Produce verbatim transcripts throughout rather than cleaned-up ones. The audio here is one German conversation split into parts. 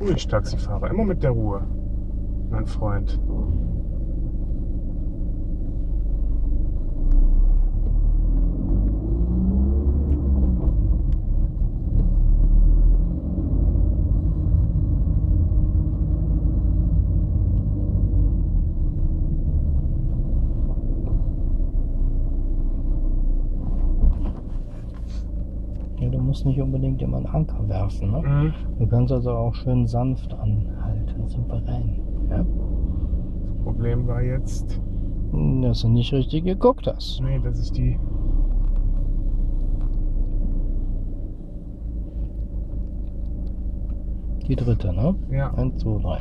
Ruhig, Taxifahrer. Immer mit der Ruhe, mein Freund. Du musst nicht unbedingt immer einen Anker werfen, ne? Mhm. Du kannst also auch schön sanft anhalten, souverän. Ja? Das Problem war jetzt, Dass du nicht richtig geguckt hast. nee, dass ich die... Die dritte, ne? Ja. Eins, zwei, drei.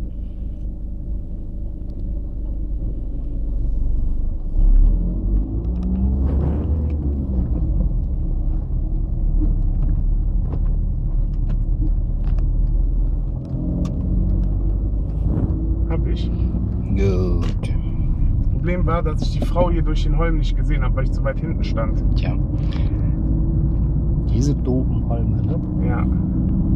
Hab ich. Gut. Das Problem war, dass ich die Frau hier durch den Holm nicht gesehen habe, weil ich zu weit hinten stand. Tja. Diese doofen Holme, ne? Ja.